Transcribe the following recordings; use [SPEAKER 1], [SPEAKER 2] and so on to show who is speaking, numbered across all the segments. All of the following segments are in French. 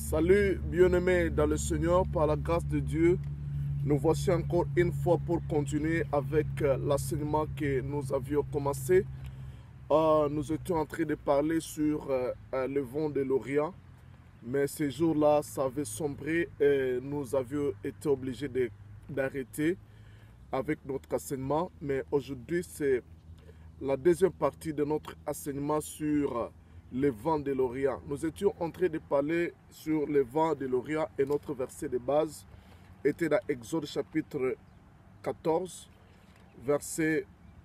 [SPEAKER 1] Salut bien-aimés dans le Seigneur, par la grâce de Dieu, nous voici encore une fois pour continuer avec l'enseignement que nous avions commencé. Nous étions en train de parler sur le vent de l'Orient, mais ces jours-là, ça avait sombré et nous avions été obligés d'arrêter avec notre enseignement. Mais aujourd'hui, c'est la deuxième partie de notre enseignement sur le vent de l'Orient. Nous étions en train de parler sur le vent de l'Orient et notre verset de base était dans Exode chapitre 14, verset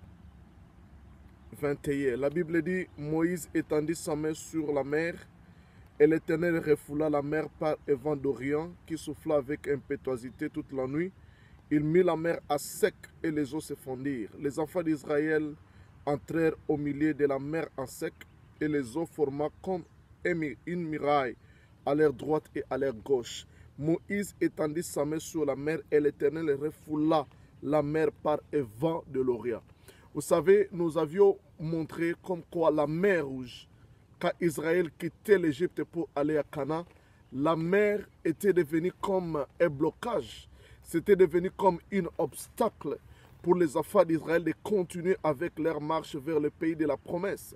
[SPEAKER 1] 21. La Bible dit, Moïse étendit sa main sur la mer et l'Éternel refoula la mer par un vent d'Orient qui souffla avec impétuosité toute la nuit. Il mit la mer à sec et les eaux se fondirent. Les enfants d'Israël entrèrent au milieu de la mer en sec et les eaux forma comme une muraille à leur droite et à leur gauche. Moïse étendit sa main sur la mer et l'Éternel refoula la mer par un vent de l'Orient. Vous savez, nous avions montré comme quoi la mer Rouge, quand Israël quittait l'Égypte pour aller à Canaan, la mer était devenue comme un blocage. C'était devenu comme un obstacle pour les enfants d'Israël de continuer avec leur marche vers le pays de la promesse.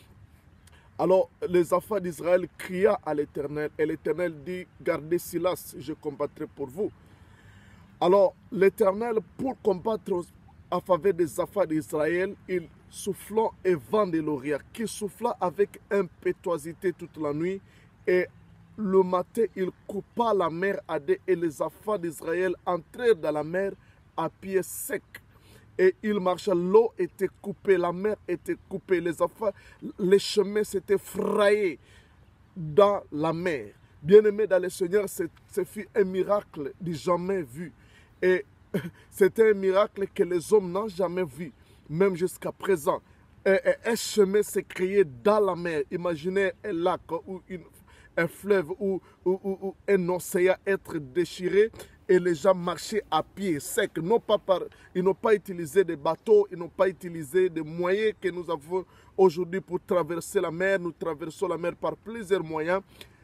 [SPEAKER 1] Alors, les enfants d'Israël criaient à l'Éternel, et l'Éternel dit, gardez Silas, je combattrai pour vous. Alors, l'Éternel, pour combattre en faveur des enfants d'Israël, il souffla un vent de l'Orient, qui souffla avec impétuosité toute la nuit, et le matin, il coupa la mer à deux, et les enfants d'Israël entrèrent dans la mer à pied sec. Et il marcha, l'eau était coupée, la mer était coupée, les chemins s'étaient frayés dans la mer. Bien-aimé dans le Seigneur, ce fut un miracle du jamais vu. Et c'était un miracle que les hommes n'ont jamais vu, même jusqu'à présent. Un chemin s'est créé dans la mer. Imaginez un lac ou un fleuve ou un océan être déchiré. Et les gens marchaient à pied sec. Ils n'ont pas utilisé des bateaux, ils n'ont pas utilisé des moyens que nous avons aujourd'hui pour traverser la mer. Nous traversons la mer par plusieurs moyens.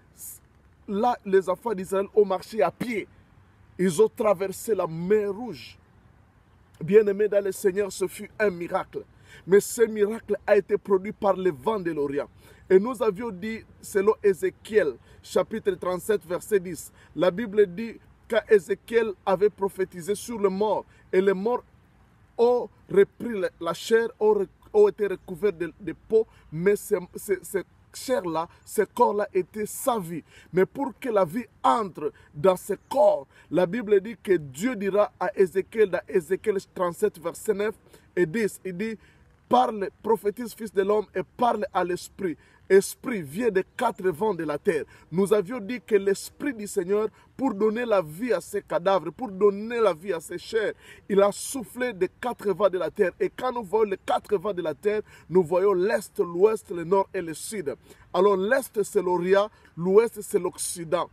[SPEAKER 1] Là, les enfants d'Israël ont marché à pied. Ils ont traversé la mer Rouge. Bien-aimé dans le Seigneur, ce fut un miracle. Mais ce miracle a été produit par le vent de l'Orient. Et nous avions dit, selon Ézéchiel, chapitre 37, verset 10, la Bible dit, quand Ézéchiel avait prophétisé sur le mort, et les morts ont repris la chair, ont été recouverts de peau, mais cette chair-là, ce corps-là était sa vie. Mais pour que la vie entre dans ce corps, la Bible dit que Dieu dira à Ézéchiel, dans Ézéchiel 37, verset 9 et 10, il dit, parle, prophétise, fils de l'homme, et parle à l'esprit. Esprit vient des quatre vents de la terre. Nous avions dit que l'Esprit du Seigneur, pour donner la vie à ces cadavres, pour donner la vie à ces chairs, il a soufflé des quatre vents de la terre. Et quand nous voyons les quatre vents de la terre, nous voyons l'Est, l'Ouest, le Nord et le Sud. Alors l'Est c'est l'Orient, l'Ouest c'est l'Occident.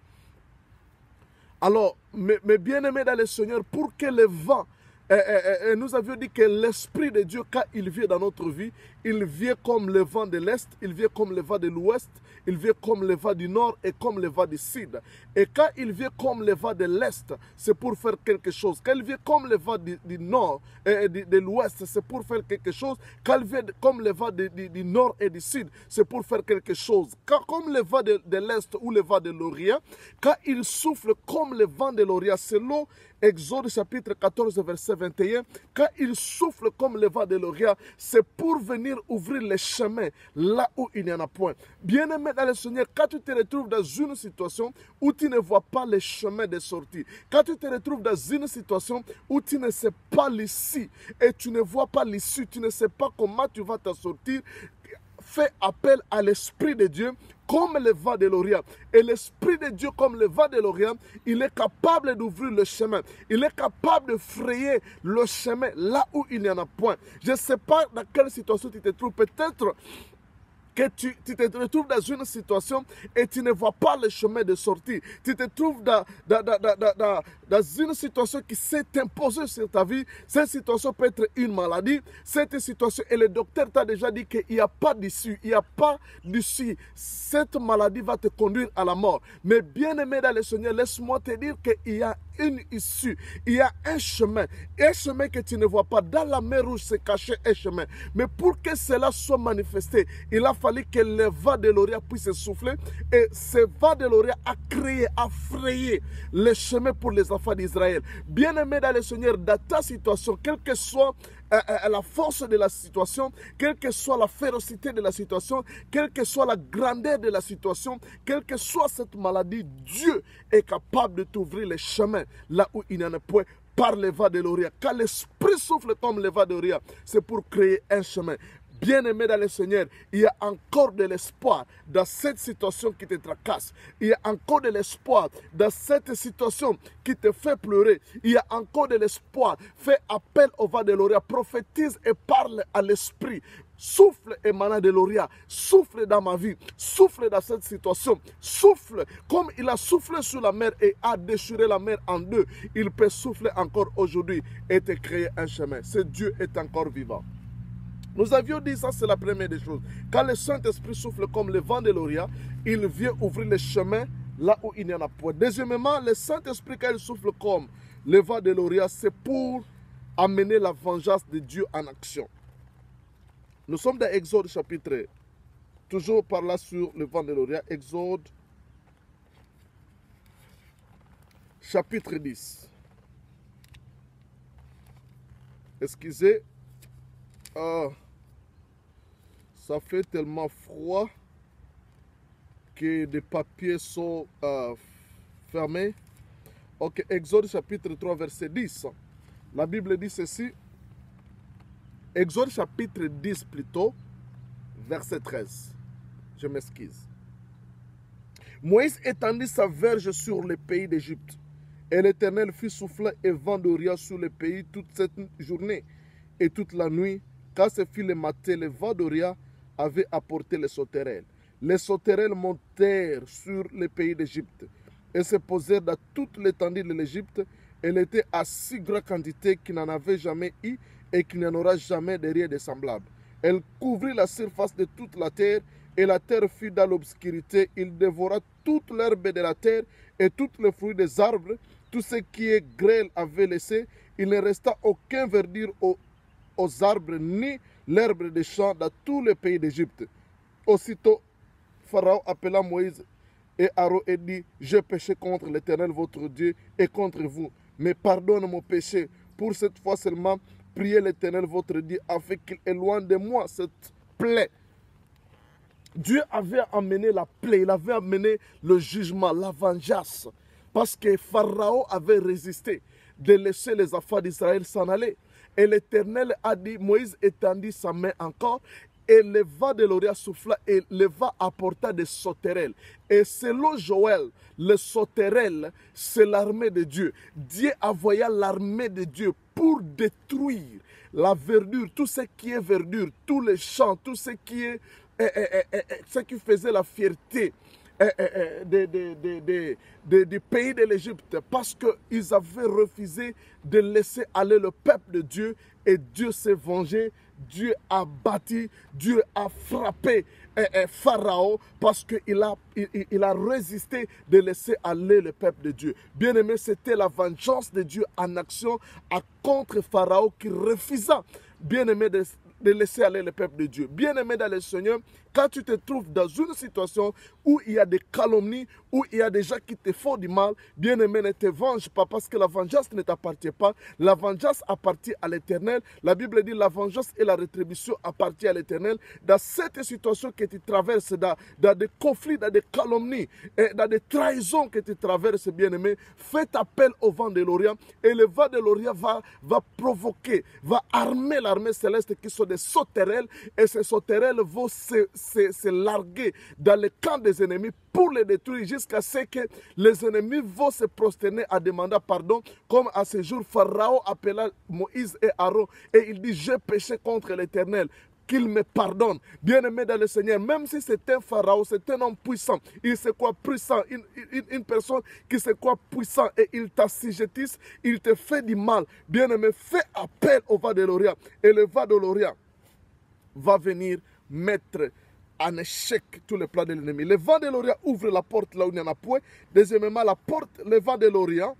[SPEAKER 1] Alors, mes bien-aimés dans le Seigneur, pour que le vent, nous avions dit que l'Esprit de Dieu, quand il vient dans notre vie, il vient comme le vent de l'Est, il vient comme le vent de l'Ouest, il vient comme le vent du Nord et comme le vent du Sud. Et quand il vient comme le vent de l'Est, c'est pour faire quelque chose. Quand il vient comme le vent du Nord et de l'Ouest, c'est pour faire quelque chose. Quand il vient comme le vent du Nord et du Sud, c'est pour faire quelque chose. Quand, comme le vent de l'Est ou le vent de l'Orient, quand il souffle comme le vent de l'Orient, selon Exode chapitre 14, verset 21, quand il souffle comme le vent de l'Orient, c'est pour venir ouvrir les chemins là où il n'y en a point. Bien-aimé dans le Seigneur, quand tu te retrouves dans une situation où tu ne vois pas les chemins de sortie, quand tu te retrouves dans une situation où tu ne sais pas l'issue et tu ne vois pas l'issue, tu ne sais pas comment tu vas t'en sortir, fais appel à l'Esprit de Dieu comme le vent de l'Orient. Et l'Esprit de Dieu comme le vent de l'Orient, il est capable d'ouvrir le chemin. Il est capable de frayer le chemin là où il n'y en a point. Je ne sais pas dans quelle situation tu te trouves. Peut-être que tu te retrouves dans une situation et tu ne vois pas le chemin de sortie. Tu te trouves dans une situation qui s'est imposée sur ta vie. Cette situation peut être une maladie. Cette situation, et le docteur t'a déjà dit qu'il n'y a pas d'issue. Il n'y a pas d'issue. Cette maladie va te conduire à la mort. Mais bien aimé dans le Seigneur, laisse-moi te dire qu'il y a une issue. Il y a un chemin que tu ne vois pas. Dans la mer rouge se cachait un chemin. Mais pour que cela soit manifesté, il a fallu que le vent de l'Orient puisse souffler. Et ce vent de l'Orient a créé, a frayé le chemin pour les enfants d'Israël. Bien-aimé dans le Seigneur, dans ta situation, quelle que soit la force de la situation, quelle que soit la férocité de la situation, quelle que soit la grandeur de la situation, quelle que soit cette maladie, Dieu est capable de t'ouvrir les chemins là où il n'y en a point par le vent de l'Orient. Quand l'Esprit souffle comme le vent de l'Orient, c'est pour créer un chemin. Bien-aimé dans le Seigneur, il y a encore de l'espoir dans cette situation qui te tracasse. Il y a encore de l'espoir dans cette situation qui te fait pleurer. Il y a encore de l'espoir. Fais appel au vent de l'Orient. Prophétise et parle à l'Esprit. Souffle émanant de l'Orient. Souffle dans ma vie. Souffle dans cette situation. Souffle comme il a soufflé sur la mer et a déchiré la mer en deux. Il peut souffler encore aujourd'hui et te créer un chemin. Ce Dieu est encore vivant. Nous avions dit ça, c'est la première des choses. Quand le Saint-Esprit souffle comme le vent de l'Orient, il vient ouvrir les chemins là où il n'y en a point. Deuxièmement, le Saint-Esprit, quand il souffle comme le vent de l'Orient, c'est pour amener la vengeance de Dieu en action. Nous sommes dans Exode chapitre, toujours par là sur le vent de l'Orient, Exode chapitre 10. Excusez. Ça fait tellement froid que les papiers sont fermés. Ok, Exode chapitre 3, verset 10. La Bible dit ceci. Exode chapitre 10 plutôt, verset 13. Je m'excuse. Moïse étendit sa verge sur le pays d'Égypte. Et l'Éternel fit souffler un vent d'Orient sur le pays toute cette journée et toute la nuit. Quand ce fut le matin, le vent d'Orient avait apporté les sauterelles. Les sauterelles montèrent sur le pays d'Égypte et se posèrent dans toute l'étendue de l'Égypte. Elle était à si grande quantité qu'il n'en avait jamais eu et qu'il n'y en aura jamais de rien de semblable. Elle couvrit la surface de toute la terre et la terre fut dans l'obscurité. Il dévora toute l'herbe de la terre et tous les fruits des arbres. Tout ce qui est grêle avait laissé. Il ne resta aucun verdure aux arbres ni l'herbe des champs dans tout le pays d'Égypte. Aussitôt, Pharaon appela Moïse et Aaron et dit: j'ai péché contre l'Éternel votre Dieu et contre vous, mais pardonne mon péché. Pour cette fois seulement, priez l'Éternel votre Dieu afin qu'il éloigne de moi cette plaie. Dieu avait amené la plaie, il avait amené le jugement, la vengeance, parce que Pharaon avait résisté de laisser les enfants d'Israël s'en aller. Et l'Éternel a dit, Moïse étendit sa main encore, et le vent de l'Orient souffla, et le vent apporta des sauterelles. Et selon Joël, les sauterelles, c'est l'armée de Dieu. Dieu envoya l'armée de Dieu pour détruire la verdure, tout ce qui est verdure, tous les champs, tout ce qui est ce qui faisait la fierté du pays de l'Égypte, parce qu'ils avaient refusé de laisser aller le peuple de Dieu, et Dieu s'est vengé. Dieu a bâti, Dieu a frappé Pharaon parce qu'il a résisté de laisser aller le peuple de Dieu. Bien aimé, c'était la vengeance de Dieu en action contre Pharaon qui refusa, bien aimé, de laisser aller le peuple de Dieu. Bien aimé dans le Seigneur, quand tu te trouves dans une situation où il y a des calomnies, où il y a des gens qui te font du mal, bien aimé, ne te venge pas, parce que la vengeance ne t'appartient pas. La vengeance appartient à l'Éternel. La Bible dit la vengeance et la rétribution appartiennent à l'Éternel. Dans cette situation que tu traverses, dans des conflits, dans des calomnies, et dans des trahisons que tu traverses, bien aimé, fais appel au vent de l'Orient, et le vent de l'Orient va provoquer, va armer l'armée céleste qui sont des sauterelles, et ces sauterelles vont se larguer dans le camp des ennemis pour les détruire, jusqu'à ce que les ennemis vont se prosterner en demandant pardon, comme à ce jour Pharaon appela Moïse et Aaron et il dit: j'ai péché contre l'Éternel. qu'il me pardonne. Bien-aimé dans le Seigneur, même si c'est un pharaon, c'est un homme puissant, il se croit puissant, une personne qui se croit puissant et il t'assujettisse, il te fait du mal. Bien-aimé, fais appel au vent de l'Orient et le vent de l'Orient va venir mettre en échec tous les plans de l'ennemi. Le vent de l'Orient ouvre la porte là où il n'y en a point. Deuxièmement, le vent de l'Orient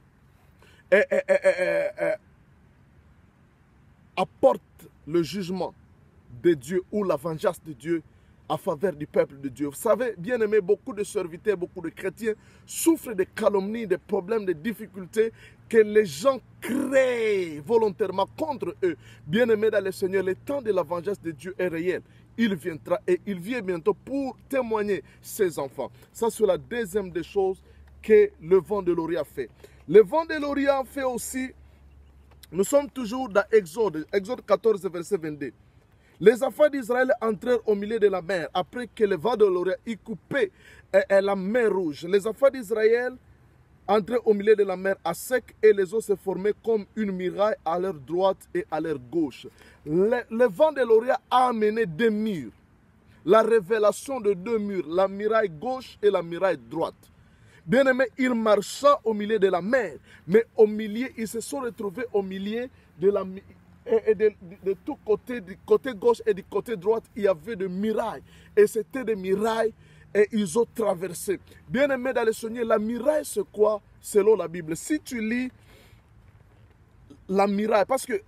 [SPEAKER 1] apporte le jugement de Dieu ou la vengeance de Dieu en faveur du peuple de Dieu. Vous savez, bien aimé, beaucoup de serviteurs, beaucoup de chrétiens souffrent de calomnies, de problèmes, de difficultés que les gens créent volontairement contre eux. Bien aimé dans le Seigneur, le temps de la vengeance de Dieu est réel. Il viendra et il vient bientôt pour témoigner ses enfants. Ça, c'est la deuxième des choses que le vent de l'Orient fait. Le vent de l'Orient fait aussi, nous sommes toujours dans Exode 14, verset 22. Les enfants d'Israël entrèrent au milieu de la mer après que le vent de l'Orient eut coupé la mer Rouge. Les enfants d'Israël entrèrent au milieu de la mer à sec et les eaux se formaient comme une muraille à leur droite et à leur gauche. Le vent de l'Orient a amené deux murs. La révélation de deux murs, la muraille gauche et la muraille droite. Bien-aimés, ils marchaient au milieu de la mer, mais au milieu, ils se sont retrouvés au milieu de la mer. Et de tous côtés, du côté gauche et du côté droit, il y avait des murailles. Et c'était des murailles et ils ont traversé. Bien aimé dans le Seigneur, la muraille c'est quoi selon la Bible? Si tu lis la muraille, parce que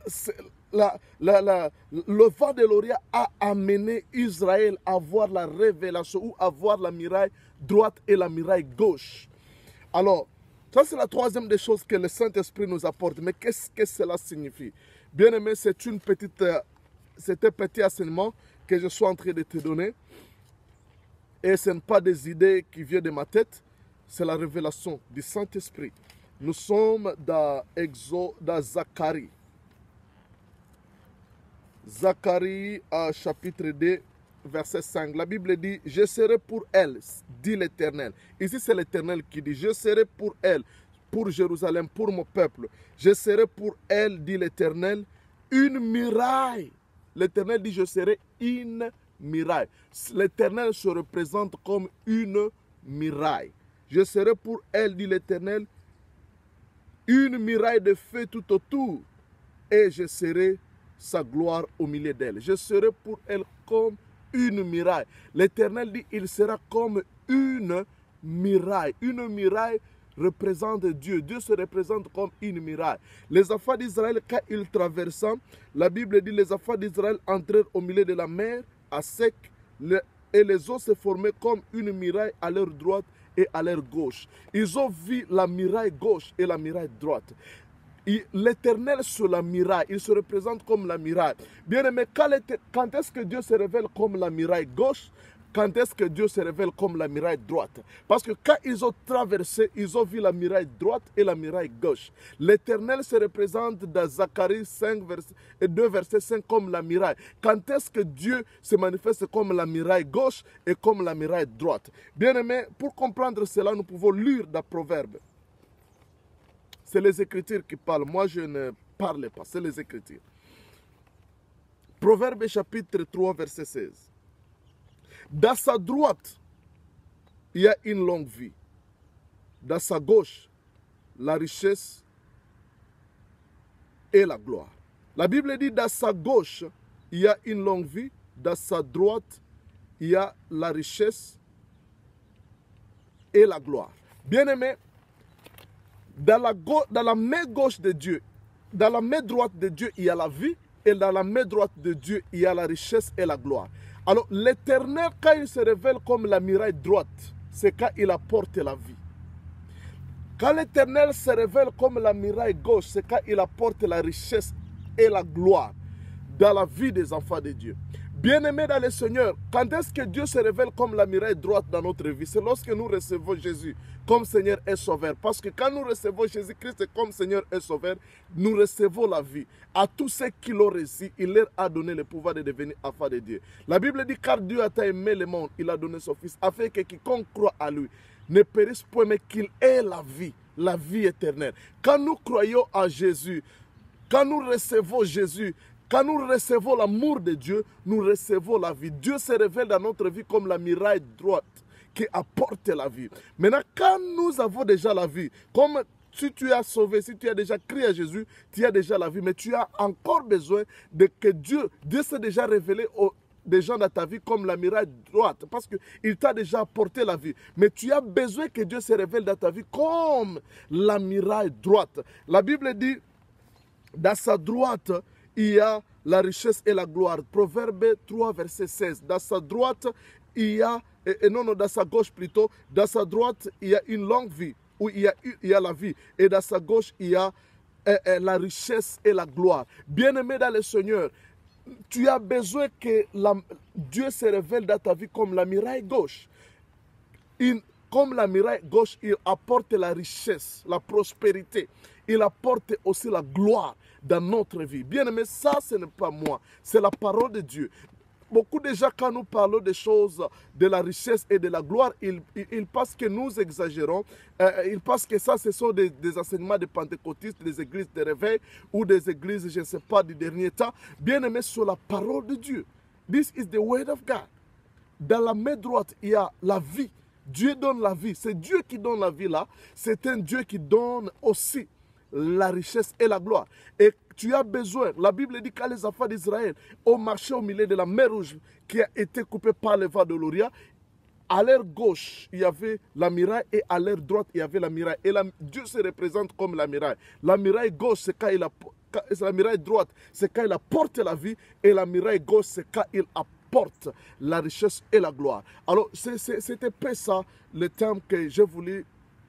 [SPEAKER 1] le vent de l'Orient a amené Israël à voir la révélation ou à voir la muraille droite et la muraille gauche. Alors, ça c'est la troisième des choses que le Saint-Esprit nous apporte. Mais qu'est-ce que cela signifie? Bien aimé, c'est un petit enseignement que je suis en train de te donner. Et ce n'est pas des idées qui viennent de ma tête, c'est la révélation du Saint-Esprit. Nous sommes dans Zacharie. Zacharie, chapitre 2, verset 5. La Bible dit, « Je serai pour elle, dit l'Éternel. » Ici, c'est l'Éternel qui dit, « Je serai pour elle, pour Jérusalem, pour mon peuple. Je serai pour elle, dit l'Éternel, une muraille. » L'Éternel dit, « Je serai une muraille. » L'Éternel se représente comme une muraille. « Je serai pour elle, dit l'Éternel, une muraille de feu tout autour, et je serai sa gloire au milieu d'elle. » Je serai pour elle comme une muraille. L'Éternel dit, il sera comme une muraille. Une muraille représente Dieu. Dieu se représente comme une muraille. Les enfants d'Israël, quand ils traversaient, la Bible dit, les enfants d'Israël entrèrent au milieu de la mer à sec, et les eaux se formaient comme une muraille à leur droite et à leur gauche. Ils ont vu la muraille gauche et la muraille droite. L'Éternel sur la muraille, il se représente comme la muraille. Bien aimé, quand est-ce que Dieu se révèle comme la muraille gauche? Quand est-ce que Dieu se révèle comme la muraille droite? Parce que quand ils ont traversé, ils ont vu la muraille droite et la muraille gauche. L'Éternel se représente dans Zacharie 2, verset 5 comme la muraille. Quand est-ce que Dieu se manifeste comme la muraille gauche et comme la muraille droite? Bien aimé, pour comprendre cela, nous pouvons lire dans Proverbes. C'est les Écritures qui parlent. Moi, je ne parle pas. C'est les Écritures. Proverbes chapitre 3, verset 16. Dans sa droite, il y a une longue vie. Dans sa gauche, la richesse et la gloire. La Bible dit, dans sa gauche, il y a une longue vie. Dans sa droite, il y a la richesse et la gloire. Bien-aimé, dans la main gauche de Dieu, dans la main droite de Dieu, il y a la vie. Et dans la main droite de Dieu, il y a la richesse et la gloire. Alors, l'Éternel, quand il se révèle comme la muraille droite, c'est quand il apporte la vie. Quand l'Éternel se révèle comme la muraille gauche, c'est quand il apporte la richesse et la gloire dans la vie des enfants de Dieu. Bien-aimés dans le Seigneur, quand est-ce que Dieu se révèle comme la muraille droite dans notre vie? C'est lorsque nous recevons Jésus comme Seigneur et Sauveur. Parce que quand nous recevons Jésus-Christ comme Seigneur et Sauveur, nous recevons la vie. À tous ceux qui l'ont reçu, il leur a donné le pouvoir de devenir enfants de Dieu. La Bible dit, car Dieu a tant aimé le monde, il a donné son Fils, afin que quiconque croit à lui ne périsse point, mais qu'il ait la vie éternelle. Quand nous croyons à Jésus, quand nous recevons Jésus, Quand nous recevons l'amour de Dieu, nous recevons la vie. Dieu se révèle dans notre vie comme la muraille droite qui apporte la vie. Maintenant, quand nous avons déjà la vie, comme si tu as sauvé, si tu as déjà crié à Jésus, tu as déjà la vie, mais tu as encore besoin de que Dieu s'est déjà révélé aux des gens dans ta vie comme la muraille droite, parce qu'il t'a déjà apporté la vie. Mais tu as besoin que Dieu se révèle dans ta vie comme la muraille droite. La Bible dit, dans sa droite, il y a la richesse et la gloire. Proverbe 3, verset 16. Dans sa droite, il y a, dans sa gauche plutôt, dans sa droite, il y a une longue vie, où il y a la vie. Et dans sa gauche, il y a la richesse et la gloire. Bien-aimé dans le Seigneur, tu as besoin que Dieu se révèle dans ta vie comme la muraille gauche. Comme la muraille gauche, il apporte la richesse, la prospérité. Il apporte aussi la gloire dans notre vie. Bien aimé, ça, ce n'est pas moi. C'est la parole de Dieu. Beaucoup de gens, quand nous parlons des choses de la richesse et de la gloire, ils pensent que nous exagérons. Ils pensent que ça, ce sont des enseignements de pentecôtistes, des églises de réveil ou des églises, je ne sais pas, du dernier temps. Bien aimé, sur la parole de Dieu. This is the word of God. Dans la main droite, il y a la vie. Dieu donne la vie. C'est Dieu qui donne la vie là. C'est un Dieu qui donne aussi la richesse et la gloire. Et tu as besoin, la Bible dit, quand les enfants d'Israël ont marché au milieu de la mer Rouge qui a été coupée par le vent de l'Orient, à leur gauche, il y avait la muraille et à leur droite, il y avait la muraille. Et Dieu se représente comme la muraille. La muraille gauche, c'est la muraille droite, c'est quand il apporte la vie, et la muraille gauche, c'est quand il apporte la richesse et la gloire. Alors, c'était peu ça le thème que je voulais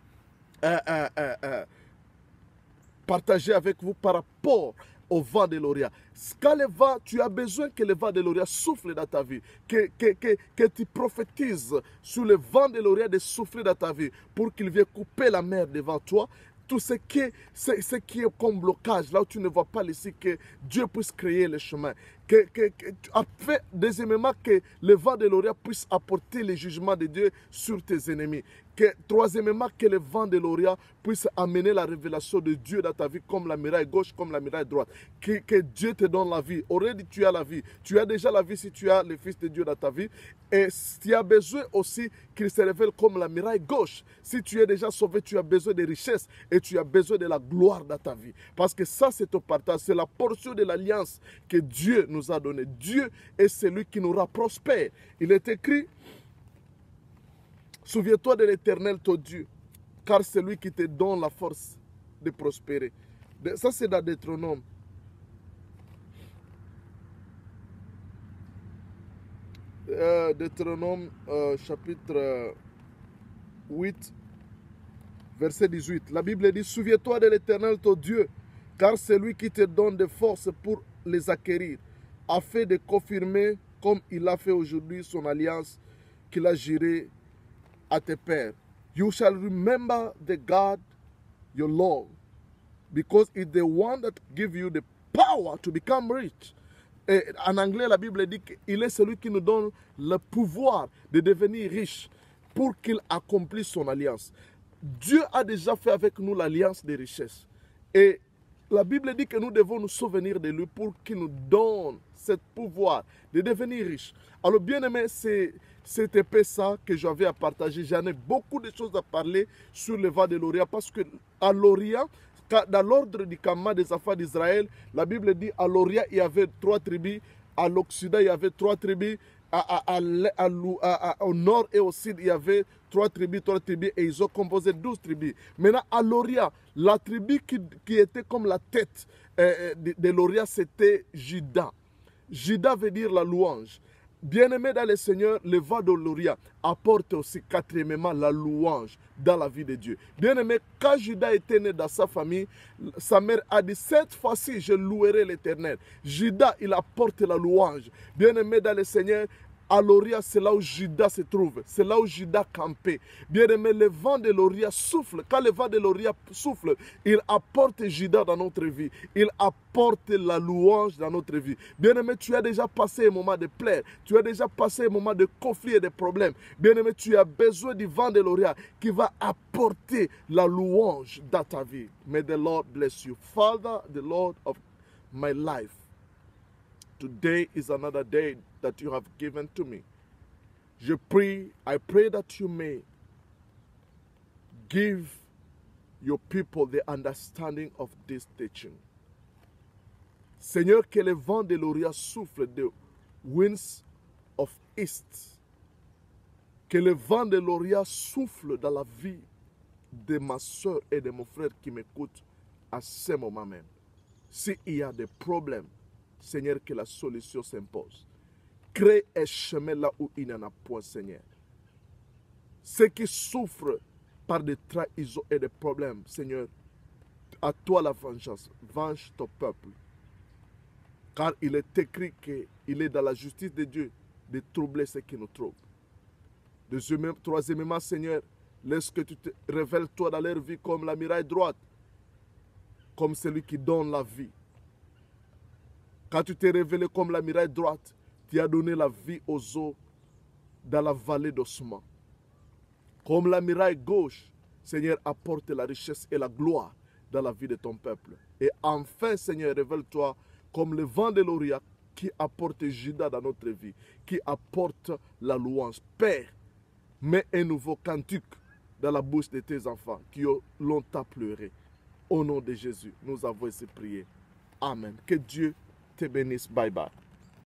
[SPEAKER 1] partager avec vous par rapport au vent de l'Orient. Quand le vent, tu as besoin que le vent de l'Orient souffle dans ta vie, que tu prophétises sur le vent de l'Orient de souffler dans ta vie pour qu'il vienne couper la mer devant toi. Tout ce qui est comme blocage, là où tu ne vois pas ici, que Dieu puisse créer le chemin. Deuxièmement, que le vent de l'Orient puisse apporter le jugement de Dieu sur tes ennemis. Troisièmement, que le vent de l'Orient puisse amener la révélation de Dieu dans ta vie, comme la muraille gauche, comme la muraille droite. Que Dieu te donne la vie. Already, tu as la vie. Tu as déjà la vie si tu as le Fils de Dieu dans ta vie. Et tu as besoin aussi qu'il se révèle comme la muraille gauche. Si tu es déjà sauvé, tu as besoin de richesses et tu as besoin de la gloire dans ta vie. Parce que ça, c'est ton partage. C'est la portion de l'alliance que Dieu nous a donnée. Dieu est celui qui nous rend prospères. Il est écrit, souviens-toi de l'Éternel, ton Dieu, car c'est lui qui te donne la force de prospérer. Ça, c'est dans Deutéronome. Deutéronome chapitre 8, verset 18. La Bible dit, souviens-toi de l'Éternel, ton Dieu, car c'est lui qui te donne des forces pour les acquérir, afin de confirmer, comme il a fait aujourd'hui, son alliance qu'il a jurée à tes pères. You shall remember the God, your Lord, because it's the one that gives you the power to become rich. Et en anglais, la Bible dit qu'il est celui qui nous donne le pouvoir de devenir riche pour qu'il accomplisse son alliance. Dieu a déjà fait avec nous l'alliance des richesses. Et la Bible dit que nous devons nous souvenir de lui pour qu'il nous donne ce pouvoir de devenir riche. Alors, bien aimé, c'était peu ça que j'avais à partager. J'en ai beaucoup de choses à parler sur le vent de l'Orient parce que à l'Orient, dans l'ordre du campement des enfants d'Israël, la Bible dit à l'Orient, il y avait 3 tribus, à l'Occident, il y avait 3 tribus, au nord et au sud, il y avait 3 tribus, et ils ont composé 12 tribus. Maintenant, à l'Orient, la tribu qui était comme la tête de l'Orient, c'était Juda. Juda veut dire la louange. Bien-aimé dans le Seigneur, le vent de l'Orient apporte aussi quatrièmement la louange dans la vie de Dieu. Bien-aimé, quand Judas était né dans sa famille, sa mère a dit, cette fois-ci, je louerai l'Éternel. Judas, il apporte la louange. Bien-aimé dans le Seigneur, à l'Orient, c'est là où Judas se trouve. C'est là où Judas campait. Bien-aimé, le vent de l'Orient souffle. Quand le vent de l'Orient souffle, il apporte Judas dans notre vie. Il apporte la louange dans notre vie. Bien-aimé, tu as déjà passé un moment de plaie. Tu as déjà passé un moment de conflit et de problèmes. Bien-aimé, tu as besoin du vent de l'Orient qui va apporter la louange dans ta vie. May the Lord bless you. Father, the Lord of my life, Today is another day that you have given to me. I pray that you may give your people the understanding of this teaching. Seigneur, que le vent de l'Orient souffle the winds of East. Que le vent de l'Orient souffle dans la vie de ma soeur et de mon frère qui m'écoutent à ce moment même. S'il y a des problèmes, Seigneur, que la solution s'impose. Crée un chemin là où il n'y en a point, Seigneur. Ceux qui souffrent par des trahisons et des problèmes, Seigneur, à toi la vengeance. Venge ton peuple. Car il est écrit qu'il est dans la justice de Dieu de troubler ceux qui nous troublent. Troisièmement, Seigneur, laisse que tu te révèles toi dans leur vie comme la muraille droite, comme celui qui donne la vie. Quand tu t'es révélé comme la muraille droite, tu as donné la vie aux eaux dans la vallée d'ossements. Comme la muraille gauche, Seigneur, apporte la richesse et la gloire dans la vie de ton peuple. Et enfin, Seigneur, révèle-toi comme le vent de l'Orient qui apporte Judas dans notre vie, qui apporte la louange. Père, mets un nouveau cantique dans la bouche de tes enfants qui ont longtemps pleuré. Au nom de Jésus, nous avons ainsi prié. Amen. Que Dieu te bénisse. Bye bye.